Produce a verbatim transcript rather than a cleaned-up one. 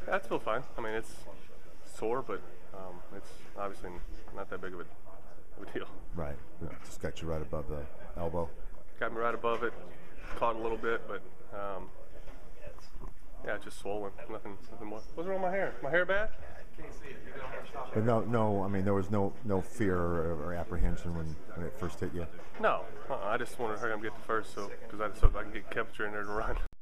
That's still fine. I mean, it's sore, but um, it's obviously not that big of a, of a deal. Right. It just got you right above the elbow. Got me right above it. Caught a little bit, but um, yeah, just swollen. Nothing, nothing more. What's wrong with my hair? My hair bad? But no, no. I mean, there was no no fear or, or apprehension when, when it first hit you. No. Uh-uh. I just wanted to hurry up and get the first, so because I so I can get Kepcher in there to run.